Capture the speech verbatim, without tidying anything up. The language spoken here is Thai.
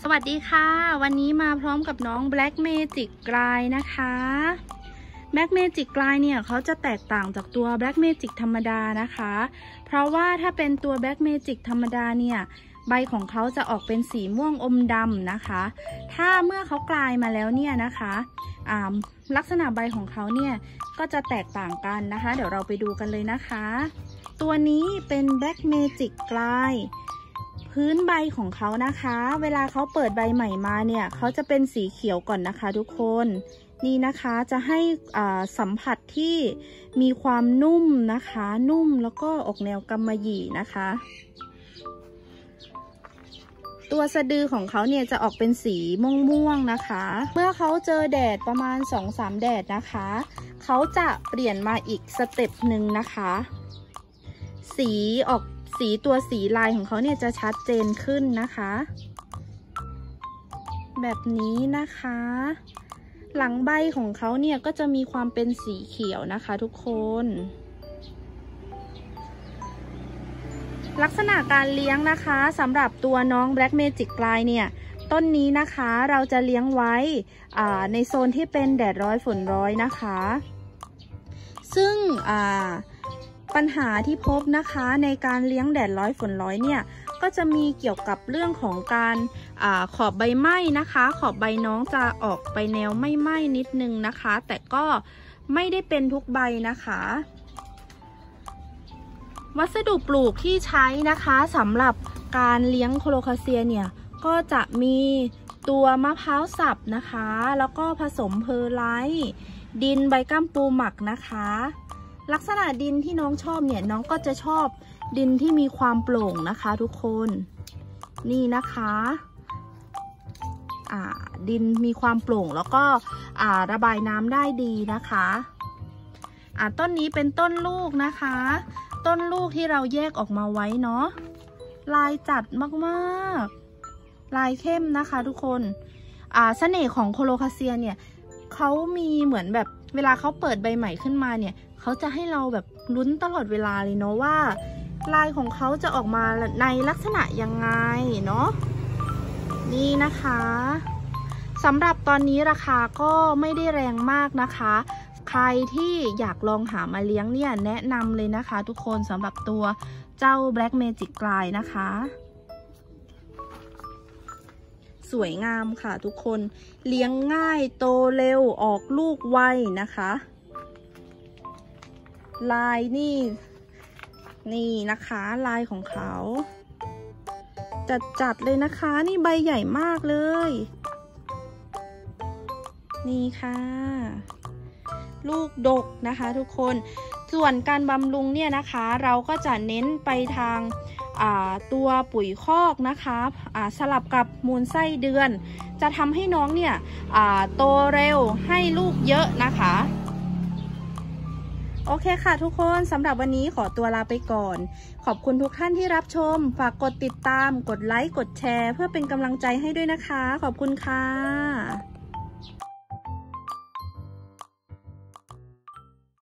วัสดีค่ะวันนี้มาพร้อมกับน้อง Black Magic Glide นะคะ Black Magic Glide เนี่ยเขาจะแตกต่างจากตัว Black Magic ธรรมดานะคะเพราะว่าถ้าเป็นตัว Black Magic ธรรมดาเนี่ยใบของเขาจะออกเป็นสีม่วงอมดำนะคะถ้าเมื่อเขากลายมาแล้วเนี่ยนะคะลักษณะใบของเขาเนี่ยก็จะแตกต่างกันนะคะเดี๋ยวเราไปดูกันเลยนะคะตัวนี้เป็น Black Magic Glideพื้นใบของเขานะคะเวลาเขาเปิดใบใหม่มาเนี่ยเขาจะเป็นสีเขียวก่อนนะคะทุกคนนี่นะคะจะให้สัมผัสที่มีความนุ่มนะคะนุ่มแล้วก็ออกแนวกำมะหยี่นะคะตัวสะดือของเขาเนี่ยจะออกเป็นสีม่วงๆนะคะเมื่อเขาเจอแดดประมาณ สองถึงสาม แดดนะคะเขาจะเปลี่ยนมาอีกสเต็ปหนึ่งนะคะสีออกสีตัวสีลายของเขาเนี่ยจะชัดเจนขึ้นนะคะแบบนี้นะคะหลังใบของเขาเนี่ยก็จะมีความเป็นสีเขียวนะคะทุกคนลักษณะการเลี้ยงนะคะสำหรับตัวน้อง Black Magic Glide เนี่ยต้นนี้นะคะเราจะเลี้ยงไว้ในโซนที่เป็นแดดร้อยฝนร้อยนะคะซึ่งปัญหาที่พบนะคะในการเลี้ยงแดดร้อยฝนร้อยเนี่ยก็จะมีเกี่ยวกับเรื่องของการอาขอบใบไหม้นะคะขอบใบน้องจะออกไปแนวไม่ไหม้นิดนึงนะคะแต่ก็ไม่ได้เป็นทุกใบนะคะวัสดุปลูกที่ใช้นะคะสำหรับการเลี้ยงโคโลคาเซียเนี่ยก็จะมีตัวมะพร้าวสับนะคะแล้วก็ผสมเพอร์ไลท์ดินใบก้ามปูหมักนะคะลักษณะดินที่น้องชอบเนี่ยน้องก็จะชอบดินที่มีความโปร่งนะคะทุกคนนี่นะคะอ่าดินมีความโปร่งแล้วก็อ่าระบายน้ำได้ดีนะคะอ่าต้นนี้เป็นต้นลูกนะคะต้นลูกที่เราแยกออกมาไว้เนาะลายจัดมากๆลายเข้มนะคะทุกคนอ่าเสน่ห์ของโคโลคาเซียเนี่ยเขามีเหมือนแบบเวลาเขาเปิดใบใหม่ขึ้นมาเนี่ยเขาจะให้เราแบบลุ้นตลอดเวลาเลยเนาะว่าลายของเขาจะออกมาในลักษณะยังไงเนาะนี่นะคะสำหรับตอนนี้ราคาก็ไม่ได้แรงมากนะคะใครที่อยากลองหามาเลี้ยงเนี่ยแนะนำเลยนะคะทุกคนสำหรับตัวเจ้า Black Magic Glide นะคะสวยงามค่ะทุกคนเลี้ยงง่ายโตเร็วออกลูกไวนะคะลายนี่นี่นะคะลายของเขาจัดจัดเลยนะคะนี่ใบใหญ่มากเลยนี่ค่ะลูกดกนะคะทุกคนส่วนการบำรุงเนี่ยนะคะเราก็จะเน้นไปทางตัวปุ๋ยคอกนะคะสลับกับมูลไส้เดือนจะทำให้น้องเนี่ยโตเร็วให้ลูกเยอะนะคะโอเคค่ะทุกคนสำหรับวันนี้ขอตัวลาไปก่อนขอบคุณทุกท่านที่รับชมฝากกดติดตามกดไลค์กดแชร์เพื่อเป็นกำลังใจให้ด้วยนะคะขอบคุณค่ะ